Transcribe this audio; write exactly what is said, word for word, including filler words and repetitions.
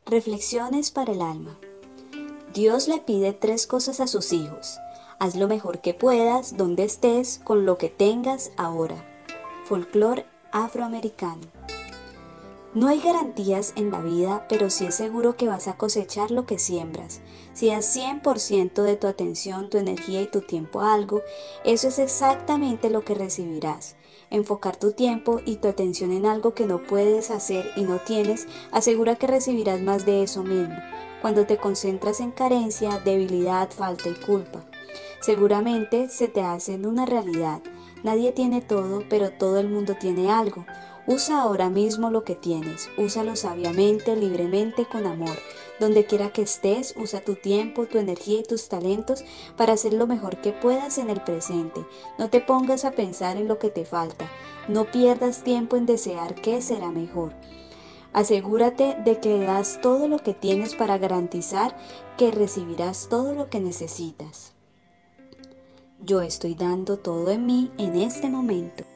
Reflexiones para el alma. Dios le pide tres cosas a sus hijos. Haz lo mejor que puedas, donde estés, con lo que tengas ahora. Folclore afroamericano. No hay garantías en la vida, pero sí es seguro que vas a cosechar lo que siembras. Si das cien por ciento de tu atención, tu energía y tu tiempo a algo, eso es exactamente lo que recibirás. Enfocar tu tiempo y tu atención en algo que no puedes hacer y no tienes, asegura que recibirás más de eso mismo. Cuando te concentras en carencia, debilidad, falta y culpa, seguramente se te hacen una realidad. Nadie tiene todo, pero todo el mundo tiene algo. Usa ahora mismo lo que tienes, úsalo sabiamente, libremente, con amor. Donde quiera que estés, usa tu tiempo, tu energía y tus talentos para hacer lo mejor que puedas en el presente. No te pongas a pensar en lo que te falta, no pierdas tiempo en desear qué será mejor. Asegúrate de que das todo lo que tienes para garantizar que recibirás todo lo que necesitas. Yo estoy dando todo en mí en este momento.